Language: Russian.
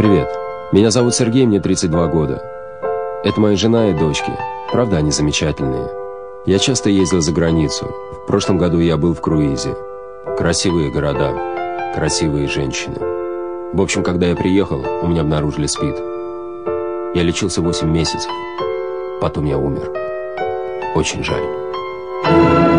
Привет. Меня зовут Сергей, мне 32 года. Это моя жена и дочки. Правда, они замечательные. Я часто ездил за границу. В прошлом году я был в круизе. Красивые города, красивые женщины. В общем, когда я приехал, у меня обнаружили СПИД. Я лечился 8 месяцев. Потом я умер. Очень жаль.